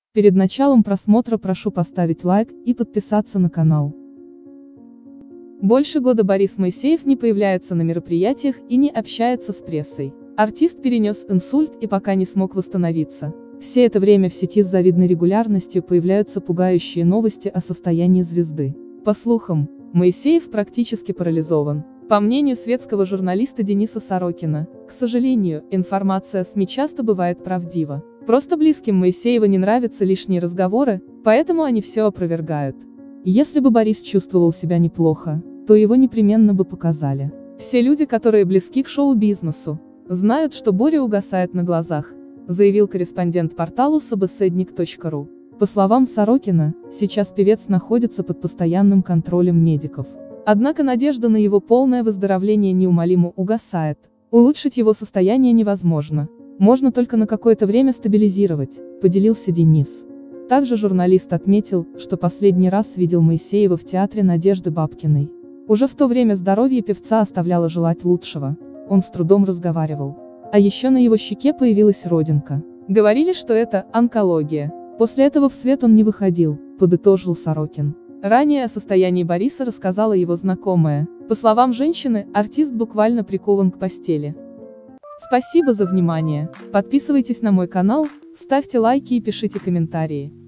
Перед началом просмотра прошу поставить лайк и подписаться на канал. Больше года Борис Моисеев не появляется на мероприятиях и не общается с прессой. Артист перенес инсульт и пока не смог восстановиться. Все это время в сети с завидной регулярностью появляются пугающие новости о состоянии звезды. По слухам, Моисеев практически парализован. По мнению светского журналиста Дениса Сорокина, к сожалению, информация СМИ часто бывает правдива. Просто близким Моисеева не нравятся лишние разговоры, поэтому они все опровергают. Если бы Борис чувствовал себя неплохо, то его непременно бы показали. Все люди, которые близки к шоу-бизнесу, знают, что Боря угасает на глазах, заявил корреспондент порталу собеседник.ру. По словам Сорокина, сейчас певец находится под постоянным контролем медиков. Однако надежда на его полное выздоровление неумолимо угасает. Улучшить его состояние невозможно. Можно только на какое-то время стабилизировать, поделился Денис. Также журналист отметил, что последний раз видел Моисеева в театре Надежды Бабкиной. Уже в то время здоровье певца оставляло желать лучшего, он с трудом разговаривал. А еще на его щеке появилась родинка. Говорили, что это онкология. После этого в свет он не выходил, подытожил Сорокин. Ранее о состоянии Бориса рассказала его знакомая. По словам женщины, артист буквально прикован к постели. Спасибо за внимание. Подписывайтесь на мой канал, ставьте лайки и пишите комментарии.